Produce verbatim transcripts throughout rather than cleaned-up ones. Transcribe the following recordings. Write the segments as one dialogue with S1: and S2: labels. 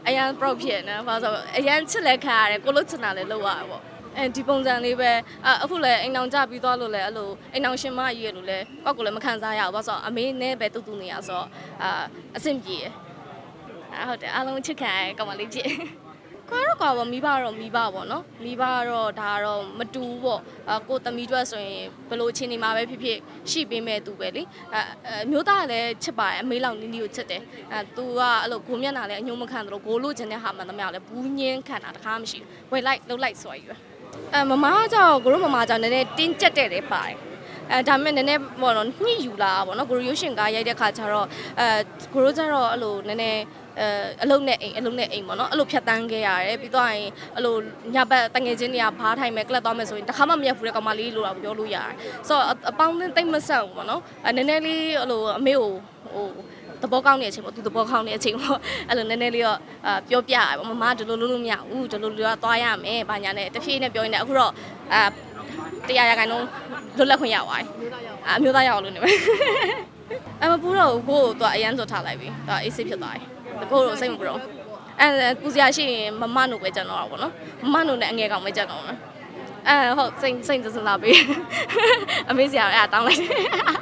S1: အရန် proud ဖြစ်နေဘာလို့အရန်ချစ်လက်ခံရတယ်ကိုလို့ချင်တာလည်းလုပ်ရပါအဲဒီပုံစံလေးပဲအခုလည်းအိမ်အောင်ကြပြီးသွားလို့လည်းအဲ့လိုအိမ်အောင်ရှင်မကြီးရလို့လည်းကောက်ကိုလည်းမခံစားရဘူးဘာလို့ဆိုအမေနဲ့ပဲတူတူနေရဆိုတော့အာအဆင်ပြေတယ်ဟုတ်တယ်အားလုံးချစ်ခံရကောင်မလေးဖြစ်ကွာတော့ကွာပေါ့မိဘတော့မိဘပေါ့နော်မိဘတော့ဒါတော့မတူဘူးပေါ့ကိုသမီးတို့ဆိုရင်ဘလို့ချင်းနေမှာပဲဖြစ်ဖြစ်ရှိပေးမဲ့သူပဲလေအမျိုးသားလည်းချစ်ပါတယ်အမေလောက်နီးနီးကိုချစ်တယ်အဲသူကအဲ့လိုဂိုးမျက်နှာလည်းအညှိုးမခံတော့ဂိုးလို့ချင်တဲ့ဟာမှန်သမျှလည်းဘူးညင်းခံတာတခါမရှိဘူးဝယ်လိုက်လှုပ်လိုက်ဆိုရည်အဲမမကြောင့်ကိုတို့မမကြောင့်နည်းနည်းတင်းကျပ်တဲ့တယ်ပါတယ်အဲဒါမဲ့နည်းနည်းပေါ့နော်ညှိယူလာပေါ့နော်ကိုရိုးရှင်ကားရိုက်တဲ့ခါကျတော့အဲကိုရိုးကျတော့အဲ့လိုနည်းနည်းအဲအလုံးနဲ့အိမ်အလုံးနဲ့အိမ်ပေါ့နော်အဲ့လိုဖြတ်တန်းခဲ့ရတယ်ပြီးတော့ရင်အဲ့လိုညဘက်တငယ်ချင်းတွေကဘားထိုင်မဲ့ကလပ်သွားမယ်ဆိုရင်တခါမှမရက်ဘူးတဲ့ကောင်မလေးလိုတော့ပြောလို့ရတယ်ဆိုတော့အပေါင်းနဲ့တိတ်မဆက်ဘူးပေါ့နော်အဲနည်းနည်းလေးအဲ့လိုအမေကိုဟိုသဘောကောင်းတဲ့အချိန်ပေါ့သူသဘောကောင်းတဲ့အချိန်ပေါ့အဲ့လိုနည်းနည်းလေးတော့အာပြောပြရပေါ့မမဒီလိုလုပ်လို့မရဘူးဒီလိုလိုသွားရမယ်ဘာညာနဲ့တဖြည်းနဲ့ပြောနေတယ်အခုတော့အာတရားရခိုင်လုံးလွတ်လပ်ခွင့်ရသွားပြီအမျိုးသားရအောင်လို့နေပဲအမပူတော့ကိုကိုတော့အရန်ဆိုထားလိုက်ပြီဒါအေးစိတ်ဖြစ်သွားပြီကိုတော့စိတ်မပူတော့အဲပူစရာရှိရင်မမနို့ပဲကြံတော့တာပေါ့နော်မမနို့နဲ့အငယ်ကောင်ပဲကြံတော့မှာအဲဟုတ်စိတ်စိတ်စစလာပြီအမေစရာအဲ့တောင်းလိုက်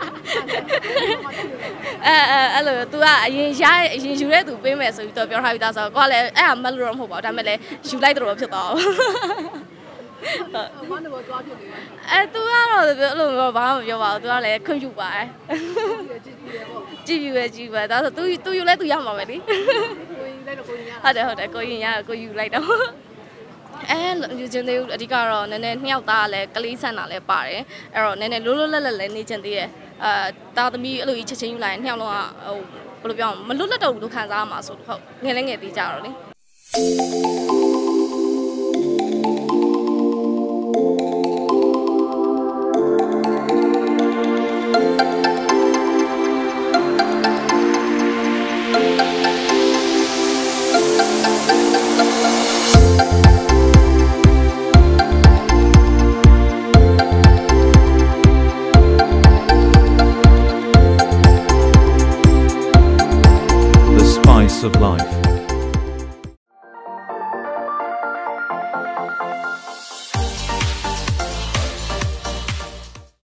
S1: အဲအဲအဲ့လို तू ကအရင်ရအရင်ယူတဲ့သူပေးမယ်ဆိုပြီးတော့ပြောထားပြီးသားဆိုတော့ကိုကလည်းအဲ့ဒါမလို့တော့မဟုတ်ပါဘူးဒါပေမဲ့လည်းယူလိုက်တော့ဖြစ်သွားအောင်ဟုတ်ဘာလို့သွားဖြစ်နေလဲအဲ तू ကတော့အဲ့လိုမျိုးဘာမှမပြောပါဘူး तू ကလည်းခွင့်ယူပါတယ်ကြည့်ပြီးပဲကြည့်ပဲဒါဆို तू तू ယူလဲ तू ရမှာပဲလေကိုယူလိုက်တော့ကိုရင်ရဟုတ်တယ်ဟုတ်တယ်ကိုရင်ရကိုယူလိုက်တော့အဲယူချင်သေးဘူးအဓိကတော့နည်းနည်းနှစ်ယောက်သားလည်းကလေးဆန်တာလည်းပါတယ်အဲ့တော့နည်းနည်းလိုးလိုးလက်လက်လည်းနေချင်သေးတယ်အာတာသမီးအဲ့လိုကြီးချက်ချင်းယူလိုက်နှစ်ယောက်လုံးကဟိုဘယ်လိုပြောမလွတ်လပ်တော့ဘူးလို့ခံစားရမှာဆိုတော့ဟုတ်ငယ်လည်းငယ်သေးကြတော့လေ
S2: Of life.